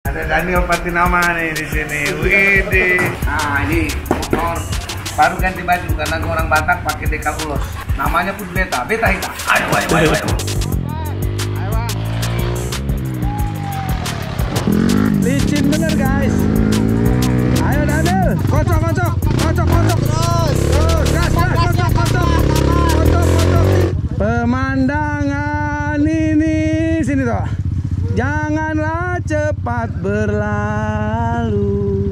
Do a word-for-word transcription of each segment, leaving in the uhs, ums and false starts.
Ada Daniel Patinama nih di sini. Widih. Nah, ini motor baru ganti baju karena gue orang Batak pakai dekal ulos. Namanya pun beta, beta hitam. Ayo, ayo, ayo, ayo. Licin bener guys. Ayo Daniel, kocok, kocok, kocok, kocok. Terus, terus, gas, gas, kocok, kocok, kocok, kocok. Pemandangan ini sini toh. Janganlah cepat berlalu.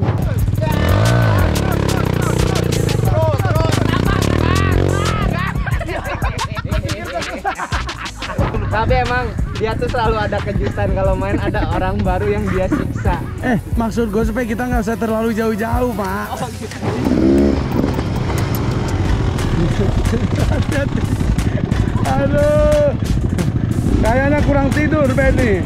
Tapi emang dia tuh selalu ada kejutan kalau main, ada orang baru yang dia siksa. Eh, maksud gue supaya kita nggak usah terlalu jauh-jauh, Pak. Oh, gitu. Aduh, kayaknya kurang tidur, Benny.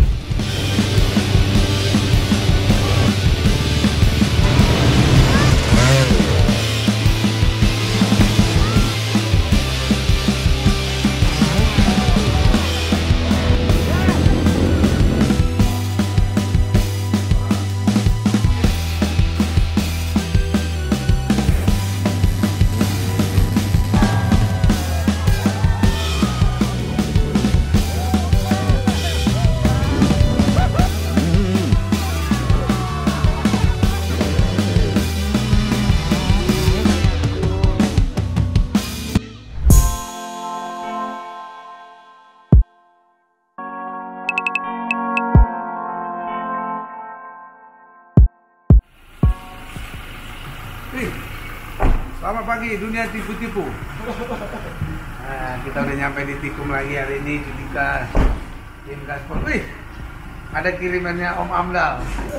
Selamat pagi dunia tipu-tipu. Nah, kita udah nyampe di Tikum lagi hari ini, Judika tim Gaspol. Wih, ada kirimannya Om Amdal.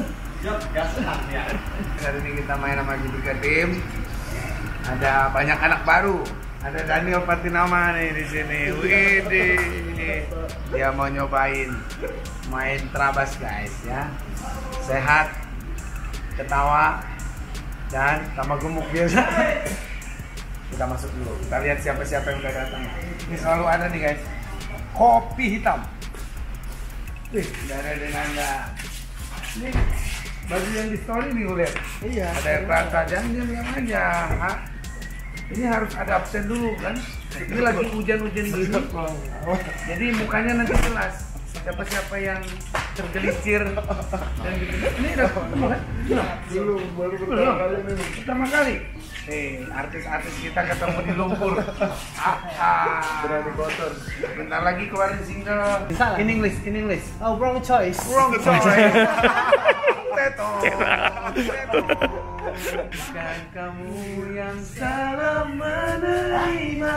Hari ini kita main sama Judika tim. Ada banyak anak baru. Ada Daniel Patinama nih di sini. Widih, dia mau nyobain main terabas guys ya. Sehat, ketawa, dan tambah gemuk biasa. Kita masuk dulu, kita lihat siapa-siapa yang udah datang. Ini selalu ada nih guys, kopi hitam. Wih, udah ada Denanda. Ini baju yang di story nih gue lihat. Iya. Ada yang rata, jangan diam aja. Ha? Ini harus ada absen dulu kan. Ini lagi hujan-hujan gini. Jadi mukanya nanti jelas. Siapa-siapa yang tergelincir dan gitu. Ini udah ketemu kan? Belum, baru pertama kali ini. Pertama kali. Nih, artis-artis kita ketemu di lumpur. Ah, ah. Berani kotor. Bentar lagi keluarin single. In English, in English. Oh, wrong choice. Wrong choice. Teto. Teto. Dan kamu yang salah menerima.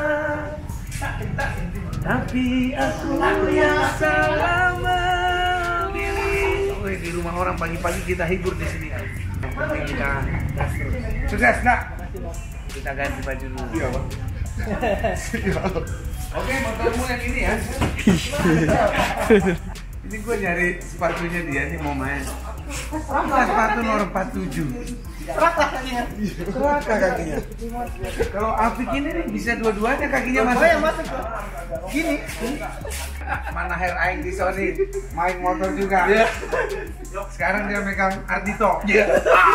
Tapi aku yang salah memilih. Oh, di rumah orang pagi-pagi kita hibur di sini. Yang penting kita gas terus. Sukses, nak. Kita ganti baju dulu. Iya, Bang. Oke, motormu yang ini ya. Ini gue nyari sepatunya dia nih mau main. Sepatu nomor empat puluh tujuh. Raka kakinya. Raka kakinya. Kalau Afik ini nih bisa dua-duanya kakinya masuk. Oh, yang masuk. Gini. Mana hair aing di Sony main motor juga. Sekarang dia megang Ardito. Iya.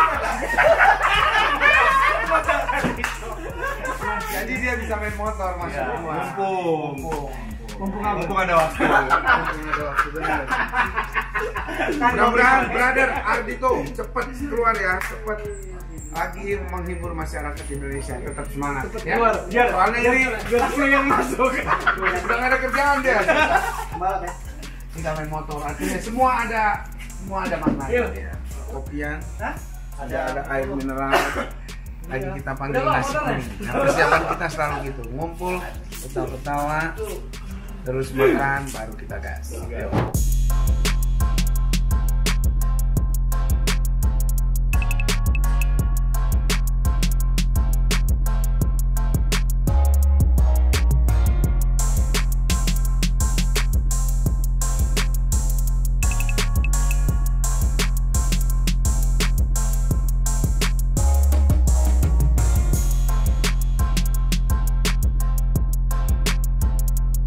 Jadi dia bisa main motor masuk rumah. Mumpung. Mumpung Mumpung ada waktu. Mumpung ada waktu benar. Mudah-mudahan brother Ardito cepet keluar ya, cepet lagi menghibur masyarakat Indonesia, tetap semangat. Tetap ya. Keluar. Biar soalnya ini biar yang masuk. Udah nggak ada kerjaan dia. Kita main motor, artinya semua ada semua ada maknanya. Ya. Kopian, ada ada air mineral. Lagi kita panggil nasi kuning. Nah, persiapan kita selalu gitu, ngumpul, ketawa-ketawa, terus makan, baru kita gas. Yuk.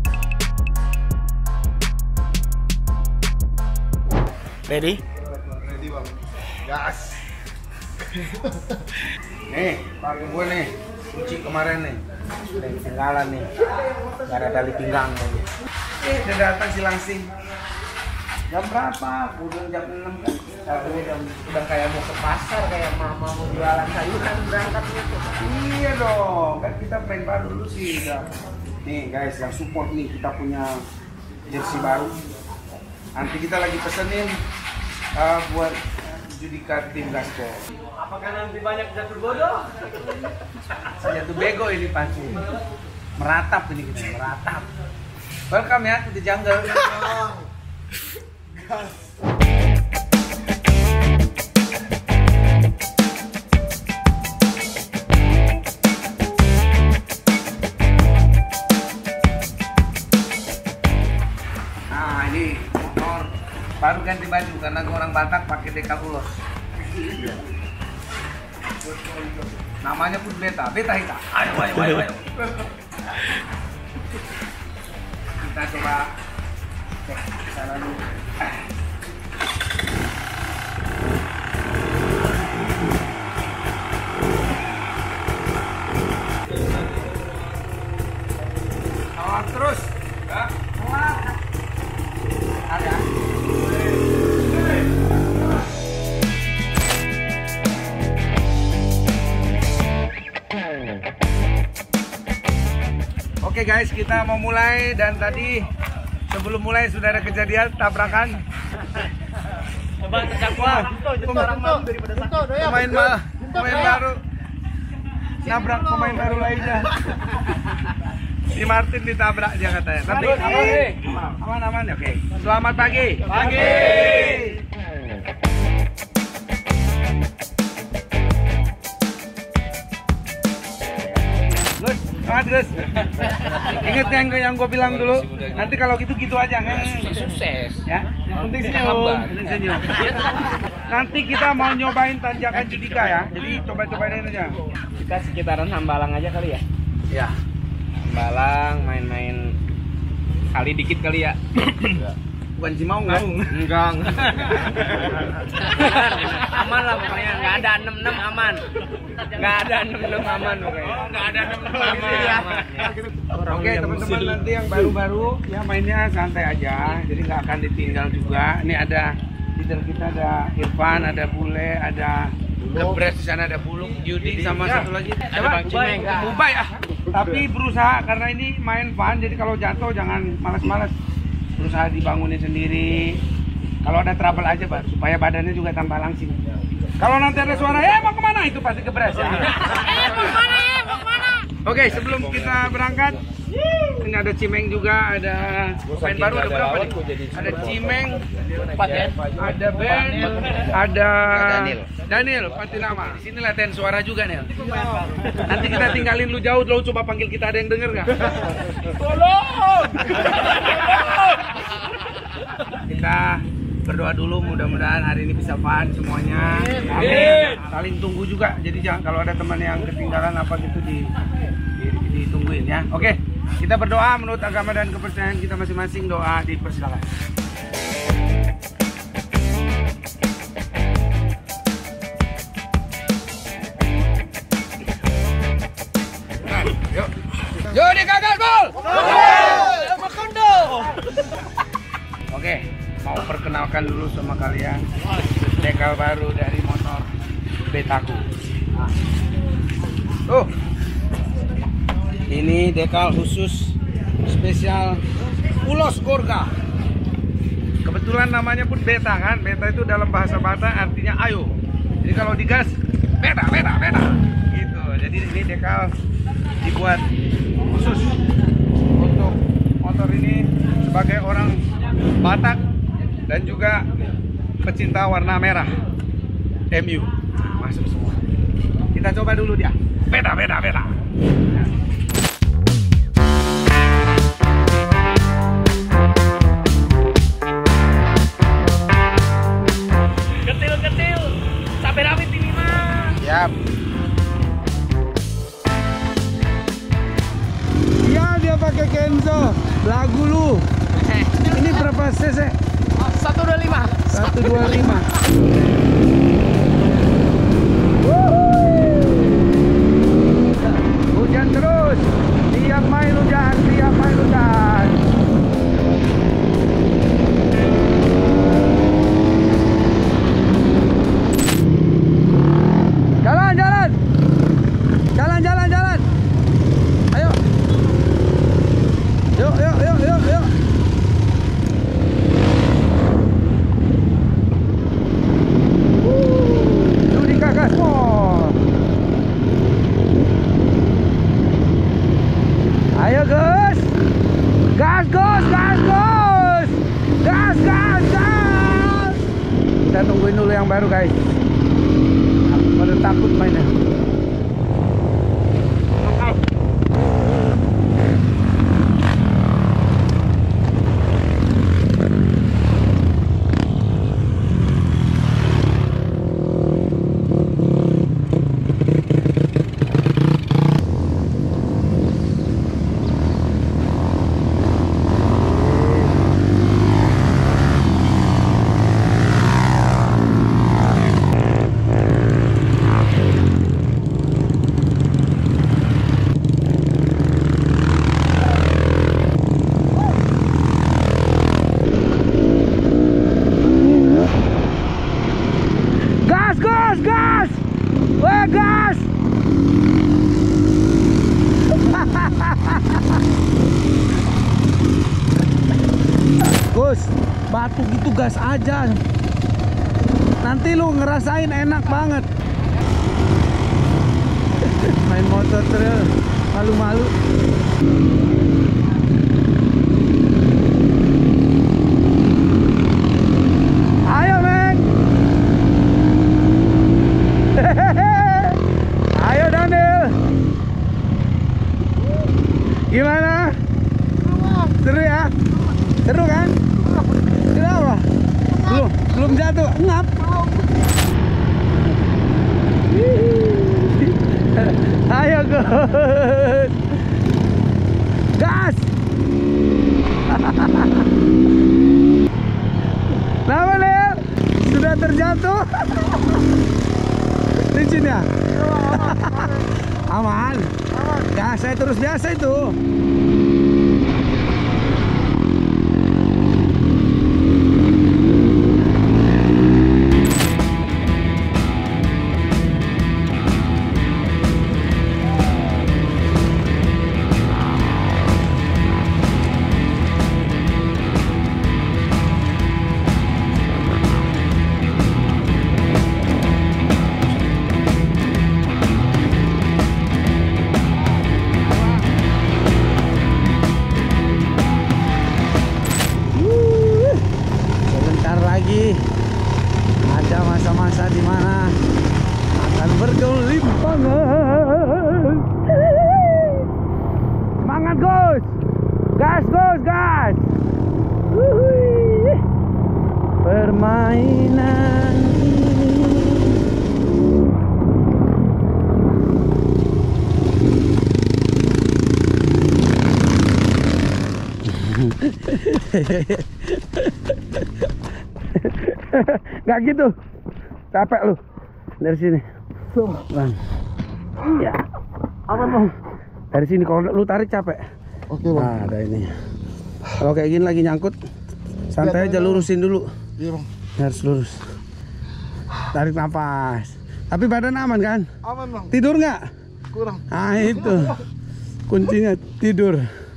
Ready? bang. Gas. Nih, pakai gue nih. Cuci kemarin nih. Udah ketinggalan nih. Gak ada tali pinggang lagi. Eh, udah datang si Langsing. Jam berapa? Udah jam enam kan. Aku udah, udah kayak mau ke pasar, kayak mama mau jualan sayuran berangkatnya tuh. Iya dong, kan kita main baru dulu sih. Udah. Nih guys, yang support nih kita punya jersey baru. Nanti kita lagi pesenin uh, buat judikat tim Gasko. Apakah nanti banyak jatuh bodoh? Jatuh bego ini pasti. Meratap ini kita, meratap. Welcome ya to the jungle. Nah ini motor baru ganti baju karena gue orang Batak pakai dekal ulos. Namanya pun beta, beta hita. Ayo, ayo, ayo, ayo. Kita coba cek sana dulu. Awak terus. Ya. Awak. Ada. Oke guys, kita mau mulai dan tadi sebelum mulai sudah ada kejadian tabrakan. Pemain ma pemain baru nabrak pemain baru lainnya. Si Martin ditabrak dia katanya. Tapi aman aman ya, oke. Selamat pagi. Pagi. Gus, semangat Gus. Ingat yang yang gue bilang dulu. Nanti kalau gitu-gitu aja, Sukses. ya. Yang penting senyum, penting senyum. Nanti kita mau nyobain tanjakan Judika ya. Jadi coba-cobain aja. Kita sekitaran Hambalang aja kali ya. Ya. Hambalang main-main kali dikit kali ya. Bukan Cimaung kan? Enggak. Aman lah pokoknya, nggak ada enam enam aman. Nggak ada enam enam aman pokoknya. Nggak ada enam enam aman. Oke teman-teman, nanti yang baru-baru ya mainnya santai aja. Jadi nggak akan ditinggal juga. Ini ada leader kita, ada Irfan, ada Bule, ada Gebres di sana, ada Buluk, Yudi sama satu lagi. Coba Ubay. Ubay ah. Tapi berusaha karena ini main fun. Jadi kalau jatuh jangan malas-malas. Berusaha dibangunin sendiri. Kalau ada trouble aja, Bar, supaya badannya juga tambah langsing. Kalau nanti ada suara, eh mau kemana? Itu pasti Gebres ya. Eh, mau kemana ya? Mau kemana? Oke, sebelum kita berangkat, ini ada Cimeng juga, ada pemain baru, ada berapa nih? Ada Cimeng, ada Ben, ada Daniel, Patinama. Di sini latihan suara juga nih. Nanti kita tinggalin lu jauh, lu coba panggil kita, ada yang denger nggak? Tolong! Kita berdoa dulu, mudah-mudahan hari ini bisa fun semuanya. Amin. Saling tunggu juga. Jadi jangan kalau ada teman yang ketinggalan apa gitu di, di ditungguin ya. Oke, kita berdoa menurut agama dan kepercayaan kita masing-masing. Doa dipersilakan. Yuk. Jodi gagal gol. Oke, mau perkenalkan dulu sama kalian dekal baru dari motor Betaku. Tuh, ini dekal khusus spesial Ulos Gorga. Kebetulan namanya pun Beta kan, Beta itu dalam bahasa Batak artinya ayo. Jadi kalau digas, Beta, Beta, Beta. Gitu. Jadi ini dekal dibuat khusus untuk motor ini sebagai orang Batak dan juga pecinta warna merah M U. Masuk semua. Kita coba dulu dia. Beda, beda, beda. Ketil-ketil, sampai rawit ini mah. Siap. Iya, dia pakai Kenzo. Lagu lu. Ini berapa cc? seratus dua puluh lima. seratus dua puluh lima. dulu yang baru guys. Pada takut mainnya. Gus, batu gitu gas aja. Nanti lu ngerasain enak banget. Main motor terus malu-malu. Ayo, Neng. Ayo, Daniel. Gimana? Seru ya? Seru kan? Kenapa? Belum, belum jatuh, ngap. Ayo Gus, gas. Kenapa Nel? Sudah terjatuh? Licin ya? Aman. Ya saya terus biasa itu. Ada masa-masa di mana akan bergelimpangan. Semangat Gus, gas Gus, gas. Wuih. Permainan Gak gitu, capek lu dari sini, bang. Ya, apa bang? Dari sini kalau lu tarik capek. Oke bang. Nah, ada ini. Kalau kayak gini lagi nyangkut, santai aja, lurusin dulu. Iya bang. Harus lurus. Tarik nafas. Tapi badan aman kan? Aman bang. Tidur nggak? Kurang. Ah itu kuncinya, tidur.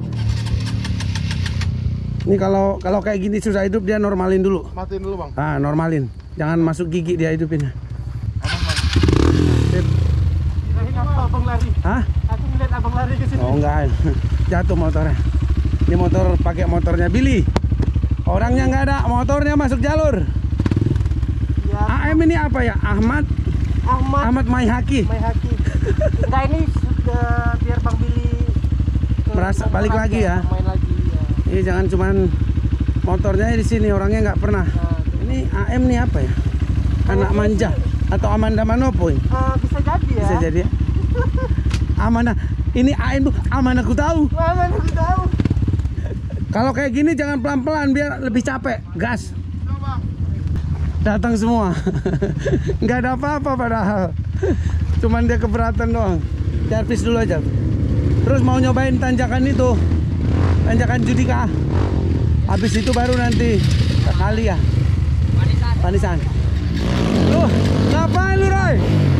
Ini kalau kalau kayak gini susah hidup, dia normalin dulu. Matiin dulu bang. Ah, normalin. Jangan masuk gigi, dia hidupin. Aman bang. Sip. Abang lari. Hah? Aku ngeliat abang lari ke sini. Oh enggak. Jatuh motornya. Ini motor pakai motornya Billy. Orangnya nggak ada, motornya masuk jalur. Ya. A M ini apa ya? Ahmad Ahmad. Ahmad Maihaki. Maihaki. Enggak, ini sudah biar Bang Billy ke Merasa balik lagi ya. Main lagi ya. Ini jangan cuman motornya di sini, orangnya nggak pernah. Nah, Ini A M nih apa ya? Anak manja atau Amanda Manopo ini? uh, bisa jadi ya. Bisa jadi ya. Amanah. Ini A M tuh amanah, aku tahu. Mana aku tahu. Kalau kayak gini jangan pelan-pelan biar lebih capek. Gas. Datang semua. Nggak ada apa-apa padahal. Cuman dia keberatan doang. Servis dulu aja. Terus mau nyobain tanjakan itu. Tanjakan Judika. Habis itu baru nanti ke kali ya. Panisan. Panisan. Loh, ngapain lu, Roy?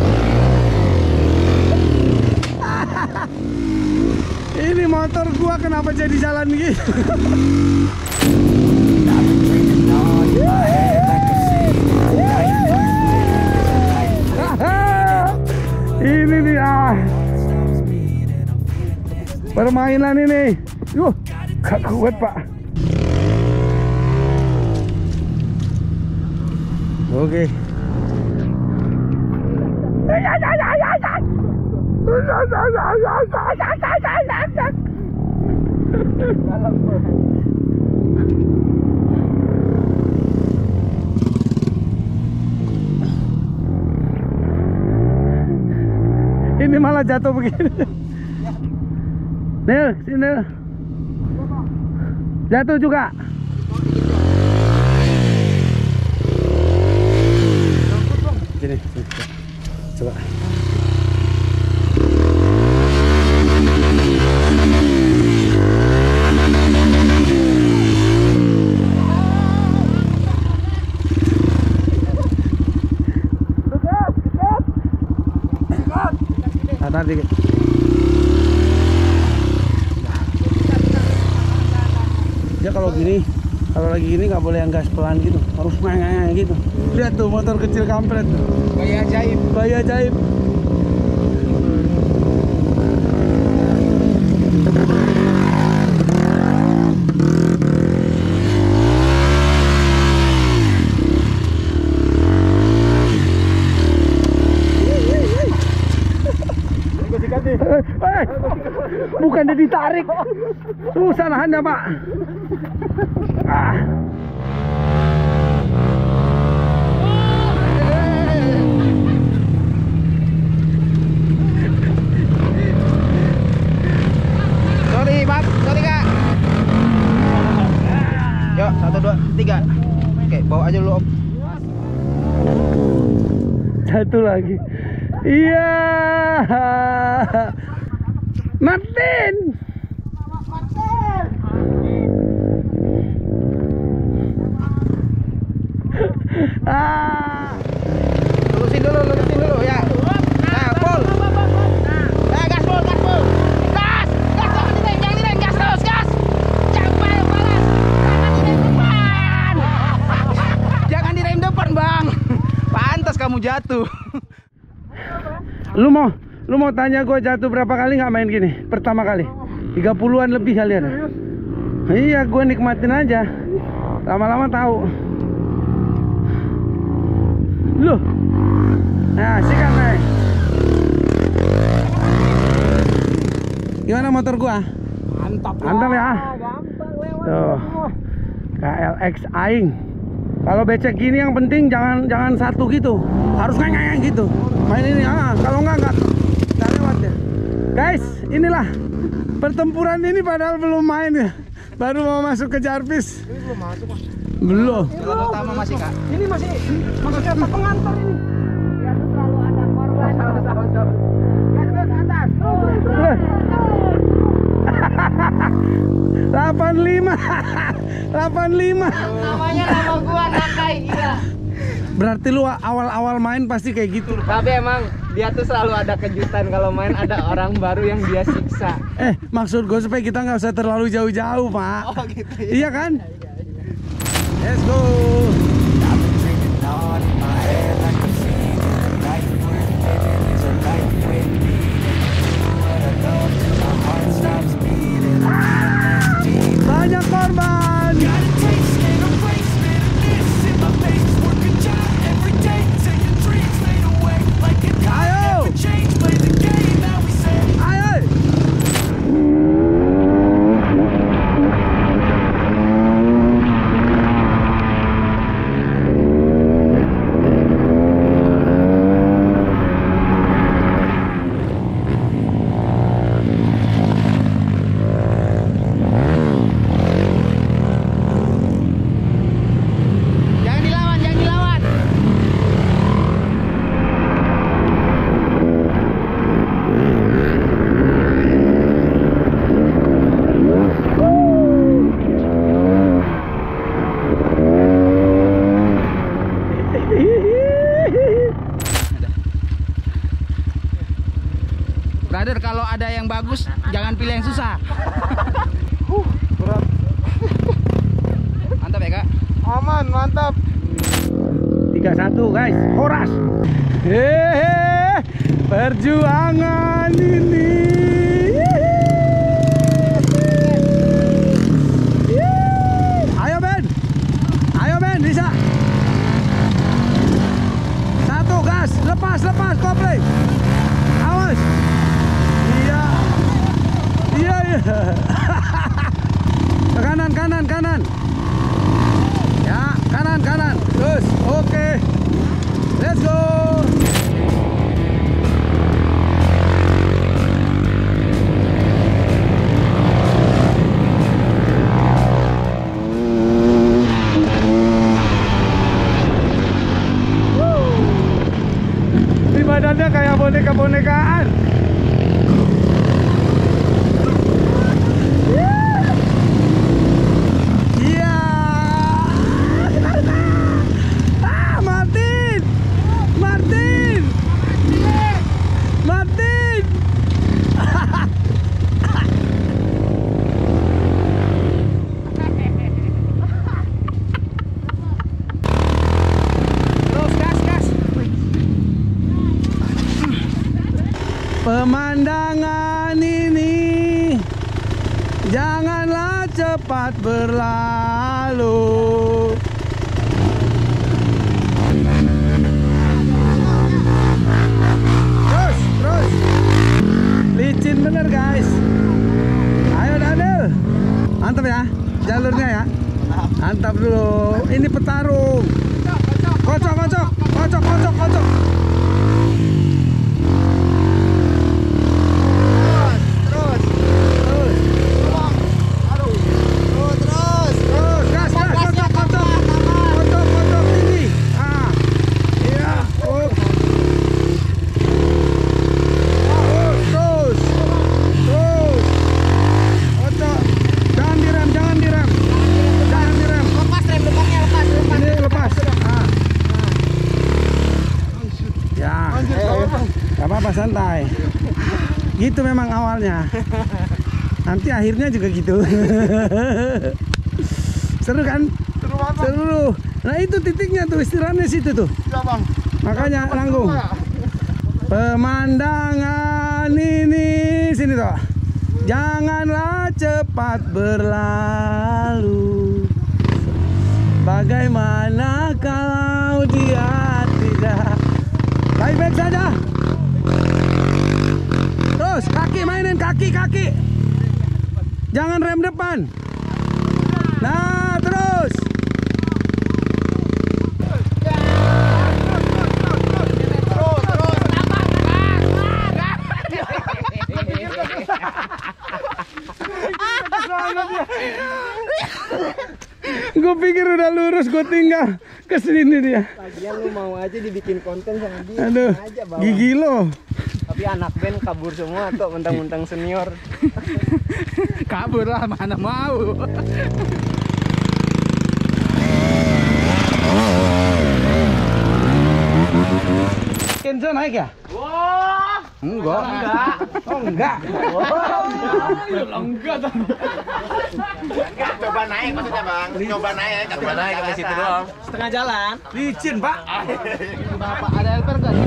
Ini motor gua kenapa jadi jalan gitu? Ini nih ah. Permainan ini. Yuh, gak kuat, Pak. Oke. Ini malah jatuh begini. Nil, sini. Jatuh juga. Sini, sini. Coba. Tahan dikit. Ya kalau gini, kalau lagi gini nggak boleh yang gas pelan gitu, harus ngang gitu. Lihat tuh motor kecil kampret tuh. Bayi ajaib. Bayi ajaib. Eh, bukannya ditarik, susah nahannya Pak. Ah. Sorry Bab, sorry Kak. Yuk, satu dua tiga. Oke, bawa aja dulu Om. Satu lagi. Iya. Martin. Ah. Lurusin dulu, lurusin dulu ya. Nah, full. Nah, gas full, gas full. Gas, gas jangan direm, jangan direm, gas terus, gas. Jangan balas, balas. Jangan direm depan. Jangan direm depan, Bang. Pantas kamu jatuh. Lu mau lu mau tanya gue jatuh berapa kali nggak main gini? Pertama kali tiga puluhan lebih kalian. Iya, gue nikmatin aja. Lama-lama tahu. Loh. Nah, sikat naik. Gimana motor gua? Mantap. Mantap ya. Gampang lewat. Tuh. K L X aing. Kalau becek gini yang penting jangan jangan satu gitu. Harus ngeng gitu. Main ini ah, kalau enggak enggak enggak lewat ya. Guys, inilah pertempuran ini padahal belum main ya. Baru mau masuk ke Jarvis. Ini belum masuk, Mas. Belum. Jalan utama masih, Kak. Ini masih masih kereta pengantar ini. Ya tuh selalu ada korban. Gas gas atas. delapan puluh lima. delapan puluh lima. Namanya nama gua Nakai, gila. Berarti lu awal-awal main pasti kayak gitu. Tapi emang dia tuh selalu ada kejutan kalau main, ada orang baru yang dia siksa. Eh, maksud gue supaya kita nggak usah terlalu jauh-jauh, Pak. Oh gitu ya. Iya kan? Let's go. Banyak korban. Ayo. Ayo. Jangan dilawan, jangan dilawan. Brother, kalau ada yang bagus, jangan pilih yang susah. Berat. Mantap ya, Kak? Aman, mantap. tiga satu guys, horas. Hehehe, perjuangan ini. Ayo Ben, ayo Ben, bisa. Satu gas, lepas. Lepas, lepas, kopling. Awas. Iya. Iya, iya. Kanan, kanan, kanan. Ya, kanan, kanan. Terus, oke. Let's go. Di badannya kayak boneka-bonekaan. Iya. Ah, Martin. Martin. Martin. Terus gas, gas. Pemandangan ini janganlah cepat berlalu. Terus, terus. Licin bener guys. Ayo Daniel. Mantap ya jalurnya ya. Mantap dulu. Ini petarung. Kocok, kocok, kocok, kocok, kocok. Santai, gitu memang awalnya, nanti akhirnya juga gitu. Seru kan? Seru banget. Seru. Nah itu titiknya tuh, istirahatnya situ tuh. Ya, Bang. Makanya nanggung. Pemandangan ini sini tuh. Janganlah cepat berlalu. Bagaimana kalau dia tidak baik-baik saja? Terus kaki mainin, kaki kaki. Jangan rem depan. Nah terus. Gue pikir udah lurus, gue tinggal ke sini dia. Lagian lu mau aja dibikin konten sama dia. Aduh, aja bawa. gigi lo. Tapi anak band kabur semua tuh, mentang-mentang senior. Kabur lah, mana mau. Kenzo naik ya? Wah, Enggak. enggak. Oh enggak. Enggak dong. Enggak, coba naik maksudnya Bang. Coba naik, coba naik ke situ doang. Setengah jalan. Licin, Pak. Bapak ada helper enggak?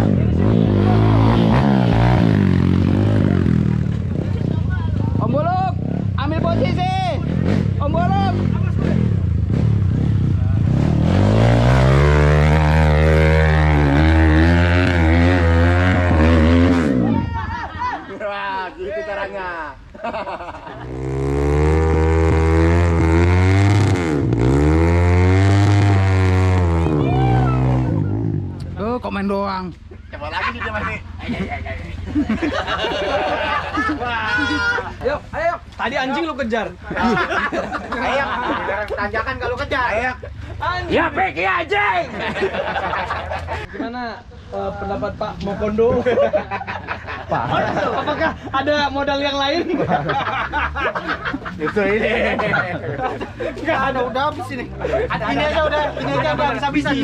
Om Buluk, ambil posisi. Om Buluk. Wah, gitu caranya. Tuh, komen doang. Coba lagi nih coba nih. Ayo, ayo. Tadi anjing lu kejar. Ayo, tanjakan kalau kejar. Ayo. Ya, Peki anjing. Gimana uh, pendapat Pak Mokondo? Pak, apakah ada modal yang lain? Itu ini. Enggak ada, udah habis ini. Ini aja udah, ini aja udah habis-habisan.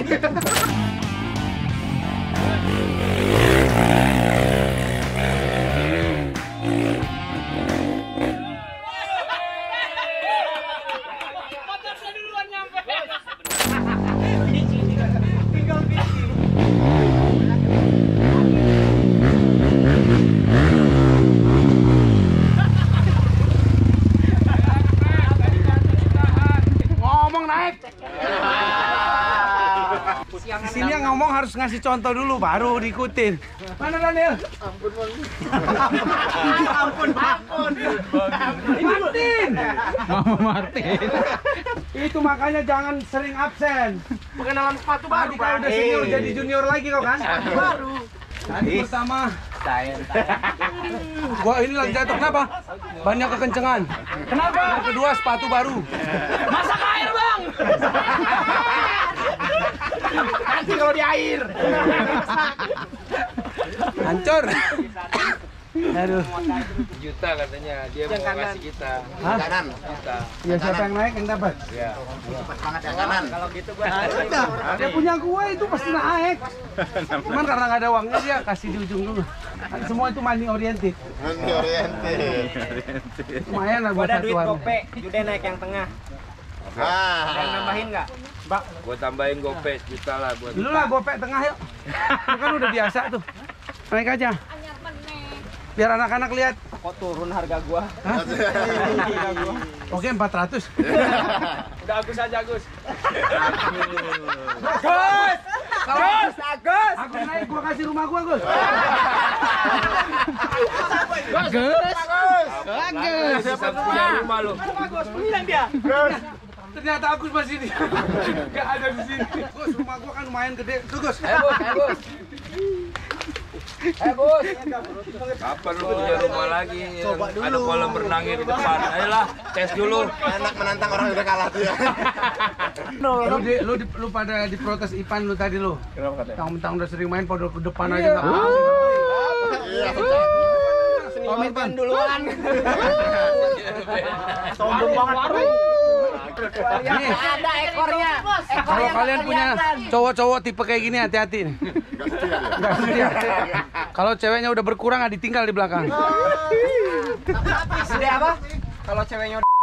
Sini ngasih contoh dulu baru diikutin. Mana Daniel? Ampun, Bang. Ampun, ampun. Martin. Mama Martin. Itu makanya jangan sering absen. Pengenalan sepatu baru, Tadi kau udah senior jadi junior lagi kau kan? baru. Tadi pertama. Saya. Gua ini lagi jatuh kenapa? Banyak kekencengan. Kenapa? Yang kedua sepatu baru. Masak air, Bang. Nanti kalau di air. Hancur. Aduh. Juta katanya dia mau kasih kita. Hah? Kanan. Juta. Ya siapa yang naik yang dapat? Ya. Cepat banget yang kanan. Kalau gitu gua Dia punya gua itu pasti naik. Cuman karena nggak ada uangnya dia kasih di ujung dulu. Semua itu money oriented. Money oriented. Lumayan lah buat Ada duit satuan. gope, Jude naik yang tengah. Ah. Ada yang nambahin nggak? Bak, gua tambahin gope juta lah buat. dulu lah gopek tengah yuk. Itu kan udah biasa tuh. Naik aja. Biar anak-anak lihat. Kok turun harga gua? Hah? Oke empat ratus. Udah Agus aja Agus. Gus! Agus, Agus. Aku naik gua kasih rumah gua, Gus. Agus. Agus. Bisa punya rumah lu. Agus, hilang dia. Ternyata Agus masih di. Enggak ada di sini. Gus, rumah gua kan lumayan gede. Tuh, Gus. Ayo Gus, ayo Gus. Eh Gus, kapan lu punya rumah lagi? Coba dulu. Ada kolam renangnya di depan. Ayolah, tes dulu. Enak menantang orang yang udah kalah tuh ya. Lu di, lu, di, lu pada diprotes Ipan lu tadi lu. Kenapa katanya? Mentang-mentang udah sering main pada ke depan aja enggak mau. Iya. Komitmen duluan. Sombong banget. Nih, Ada ekornya. kalau kalian punya cowok-cowok tipe kayak gini hati-hati nih. Gak setia dia. Nggak setia. Kalau ceweknya udah berkurang nggak ditinggal di belakang. Ada apa? Kalau ceweknya udah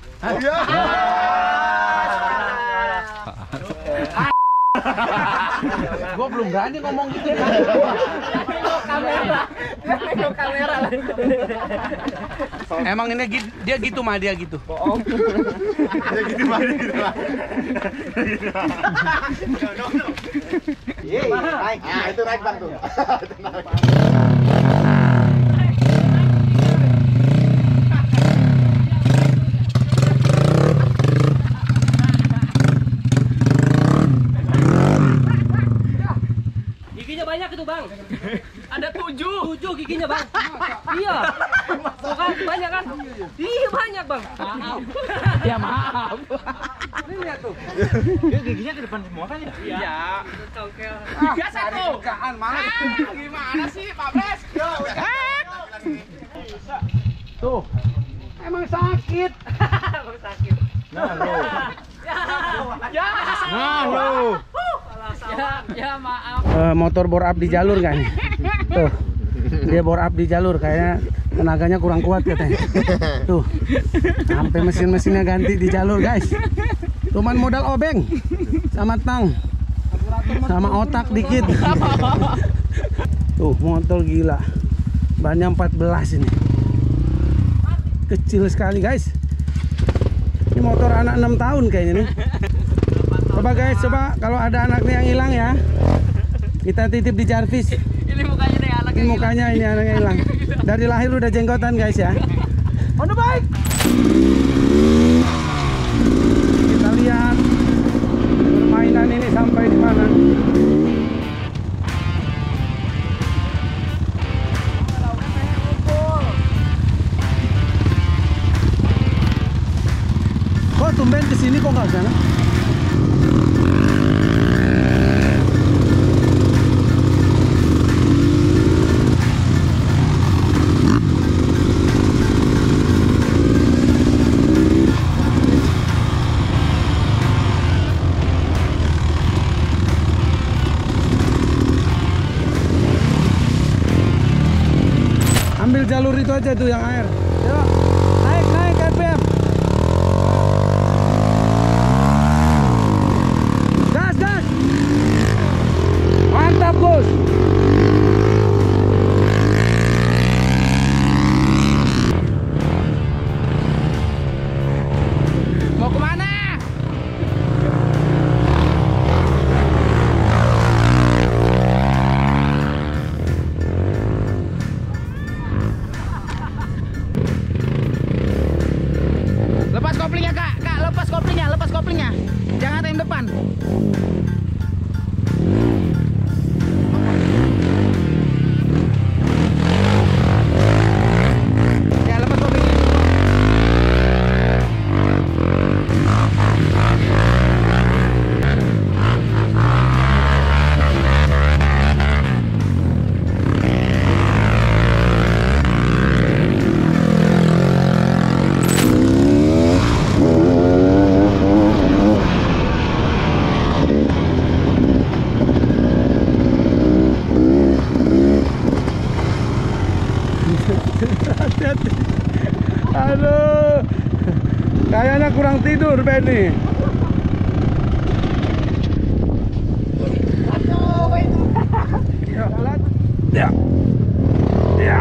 Gue belum berani ngomong gitu. kamera. Nengok kamera. Emang ini gi- dia gitu mah dia gitu. Bohong. Ya gitu banget gitu. Yeay, naik. Nah, itu naik Bang tuh. Itu naik. Giginya banyak itu bang. Ada tujuh. Tujuh giginya bang. Iya. Tuh kan banyak kan? Iya banyak bang. Maaf. Ya maaf. Ini lihat tuh. Dia giginya ke depan semua kan ya? Iya. Congkel. Biasa tuh. Gahan malas. Gimana sih, Pak Bres? Yo, Tuh. Emang sakit. Bang sakit. Nah, lo. Ya. Nah, lo. Ya, ya maaf. Uh, motor bore up di jalur kan? Tuh. Dia bore up di jalur kayaknya tenaganya kurang kuat katanya. Tuh. Sampai mesin-mesinnya ganti di jalur, guys. Cuman modal obeng sama tang. Sama otak dikit. Tuh, motor gila. Bannya empat belas ini. Kecil sekali, guys. Ini motor anak enam tahun kayaknya nih. Coba guys, coba kalau ada anaknya yang hilang ya, kita titip di Jarvis. Ini mukanya nih anak Ini mukanya ini anaknya hilang. Dari lahir udah jenggotan guys ya. On the bike. Kita lihat permainan ini sampai di mana. Kok tumben kesini kok nggak sana? Ambil jalur itu aja tuh yang air. Yuk, naik naik R P M. Gas gas. Mantap Gus. Mau kemana? Kayaknya kurang tidur Benny. Ya, pelan. Ya. Ya.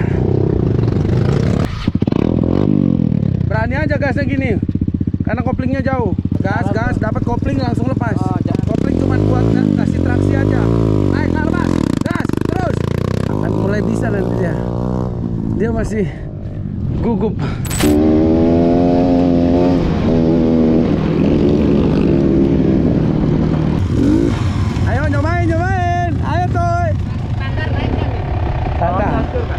Berani aja gasnya gini. Karena koplingnya jauh. Gas, gas, dapat kopling langsung lepas. Kopling cuma buat kasih traksi aja. Naik, lepas. Gas, terus. Akan mulai bisa nanti dia. Dia masih gugup. Ayo nyobain, nyobain. Ayo Toy. Standar naik kan nih? Standar.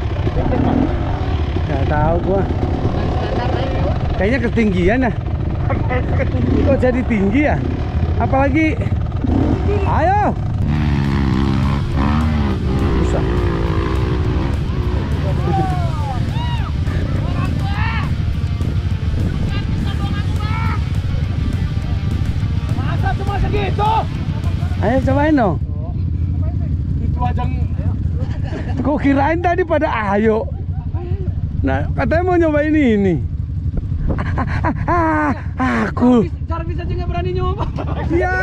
Nggak tahu gua. Standar naik ya? Kayaknya ketinggian ya. Kok jadi tinggi ya? Apalagi. Ayo. Bisa. Masa cuma segitu? Ayo cobain dong. Itu aja. Kok kirain tadi pada ayo. Nah, katanya mau nyobain ini. Ah, aku. Cara bisa aja nggak berani nyoba. Iya.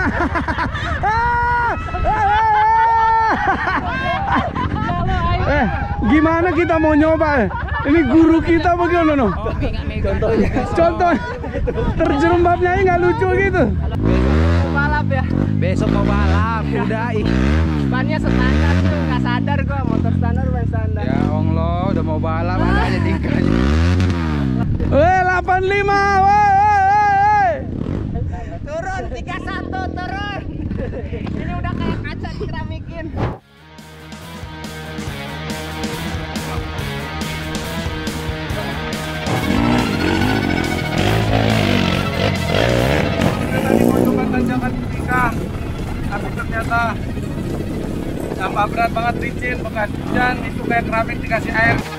Eh, gimana kita mau nyoba? Ini guru kita bagaimana no? Contohnya. Contoh terjerembabnya ini nggak lucu gitu. Balap ya? Besok mau balap, udah ih. Bannya standar tuh, nggak sadar gua motor standar ban standar. Ya Allah, udah mau balap ada aja tingkahnya. Weh, delapan puluh lima, woi. Turun tiga satu turun. Ini udah kayak kaca dikeramikin. Tadi mau coba tanjakan Judika, tapi ternyata tambah berat banget, licin, bekas hujan, itu kayak keramik dikasih air.